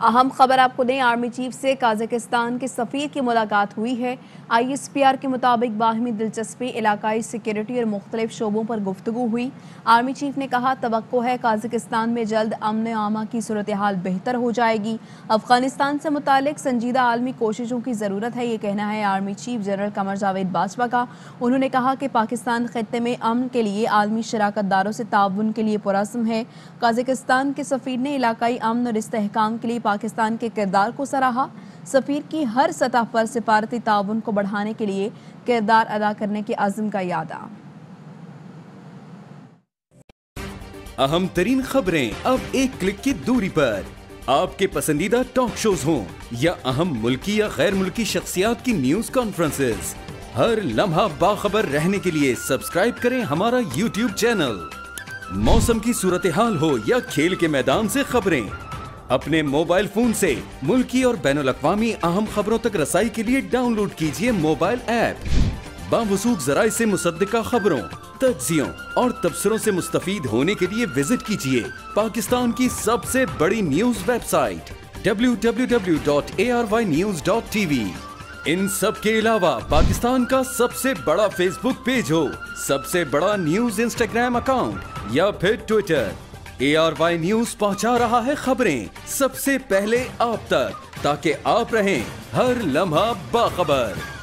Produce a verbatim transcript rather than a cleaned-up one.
अहम खबर आपको दें, आर्मी चीफ से काजाकिस्तान के सफ़ीर की मुलाकात हुई है। आई एस पी आर के मुताबिक बाहमी दिलचस्पी, इलाकाई सिक्योरिटी और मुख्तलिफ शोबों पर गुफ्तगू हुई। आर्मी चीफ ने कहा, तवक्को है काजाकिस्तान में जल्द अमन आमा की सूरत हाल बेहतर हो जाएगी। अफगानिस्तान से मुतालिक संजीदा आलमी कोशिशों की ज़रूरत है, ये कहना है army chief general Qamar Javed Bajwa का। उन्होंने कहा कि पाकिस्तान खित्ते में अमन के लिए आलमी शराकतदारों से ताउन के लिए पुरअज़्म है। काजाकिस्तान के सफ़ीर ने इलाकाई अमन और इस्तेहकाम के लिए पाकिस्तान के किरदार को सराहा। सफ़ीर की हर सतह पर सिफारती ताउन को बढ़ाने के लिए किरदार अदा करने के अज़्म का यादा। अहम तरीन खबरें अब एक क्लिक की दूरी पर। आपके पसंदीदा टॉक शोज हों या अहम मुल्की या गैर मुल्की शख्सियात की न्यूज कॉन्फ्रेंसेस, हर लम्हा बाखबर रहने के लिए सब्सक्राइब करें हमारा यूट्यूब चैनल। मौसम की सूरत हाल हो या खेल के मैदान से खबरें, अपने मोबाइल फोन से मुल्की और बैनुल अक़वामी अहम खबरों तक रसाई के लिए डाउनलोड कीजिए मोबाइल ऐप। बावसूख ज़राए से मुसद्दिका खबरों, तज्ज़ियों और तबसरों से मुस्तफ़ीद होने के लिए विजिट कीजिए पाकिस्तान की सबसे बड़ी news website W W W dot A R Y news dot T V. इन सब के अलावा पाकिस्तान का सबसे बड़ा फेसबुक पेज हो, सबसे बड़ा न्यूज इंस्टाग्राम अकाउंट या फिर Twitter, A R Y news पहुंचा रहा है खबरें सबसे पहले आप तक, ताकि आप रहें हर लम्हा बाखबर।